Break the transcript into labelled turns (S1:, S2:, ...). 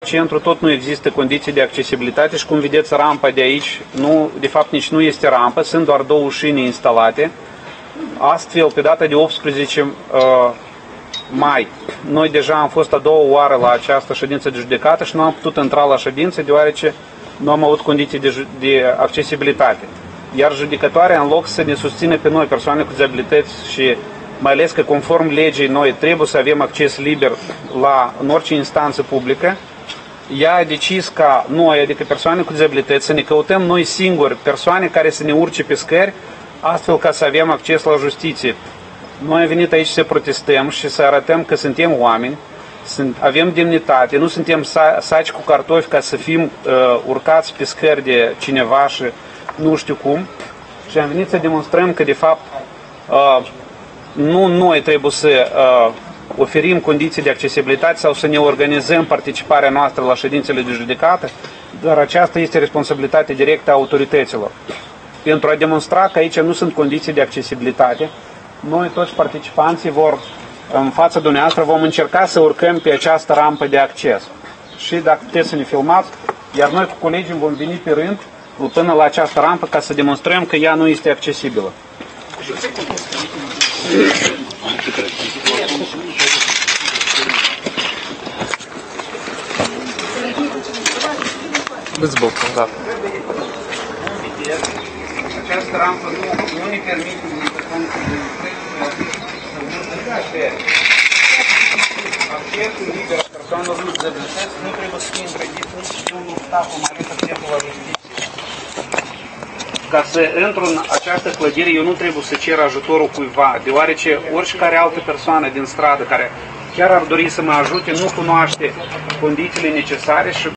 S1: centru tot nu există condiții de accesibilitate și cum vedeți rampa de aici, de fapt nici nu este rampă, sunt doar două ușini instalate. Astfel, pe data de 18 mai, noi deja am fost a doua oară la această ședință de judecată și nu am putut intra la ședință deoarece nu am avut condiții de accesibilitate. Iar judecătoarea, în loc să ne susțină pe noi, persoane cu dizabilități și mai ales că conform legii noi trebuie să avem acces liber în orice instanță publică, ea a decis ca noi, adică persoane cu dizabilități, să ne căutăm noi singuri persoane care să ne urce pe scări, astfel ca să avem acces la justiție. Noi am venit aici să protestăm și să arătăm că suntem oameni, avem demnitate, nu suntem saci cu cartofi ca să fim urcați pe scări de cineva și nu știu cum. Și am venit să demonstrăm că de fapt nu noi trebuie să oferim condiții de accesibilitate sau să ne organizăm participarea noastră la ședințele de judecată, dar aceasta este responsabilitatea directă a autorităților. Pentru a demonstra că aici nu sunt condiții de accesibilitate, noi toți participanții în fața dumneavoastră vom încerca să urcăm pe această rampă de acces. Și dacă puteți să ne filmați, iar noi cu colegii vom veni pe rând până la această rampă ca să demonstrăm că ea nu este accesibilă.
S2: Da.
S1: Această rampă nu ne permite accesul liber a persoanelor cu dizabilități nu trebuie să fie întregit nici de un obstacol, mai ales accesul la justiție. Ca să intru în această clădire, eu nu trebuie să cer ajutorul cuiva, deoarece oricare altă persoană din stradă care chiar ar dori să mă ajute, nu cunoaște condițiile necesare și